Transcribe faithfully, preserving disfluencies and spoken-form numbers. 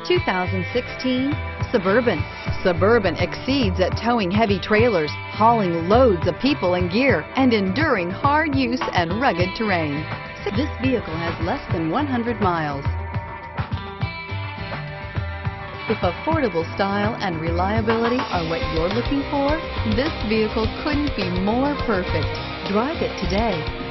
two thousand sixteen Suburban. Suburban exceeds at towing heavy trailers, hauling loads of people and gear, and enduring hard use and rugged terrain. This vehicle has less than one hundred miles. If affordable style and reliability are what you're looking for, this vehicle couldn't be more perfect. Drive it today.